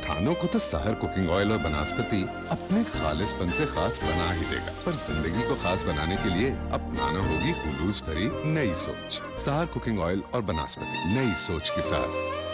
खानों को तो सहर कुकिंग ऑयल और बनस्पति अपने खालिसपन से खास बना ही देगा, पर जिंदगी को खास बनाने के लिए अपनाना होगी हुलूस भरी नई सोच। सहर कुकिंग ऑयल और बनस्पति, नई सोच के साथ।